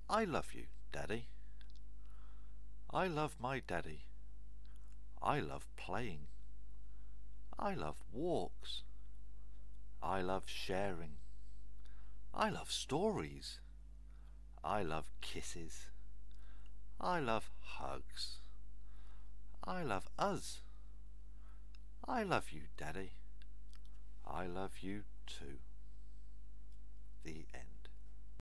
I love you, Daddy. I love my daddy. I love playing. I love walks. I love sharing. I love stories. I love kisses. I love hugs. I love us. I love you, Daddy. I love you too. The end.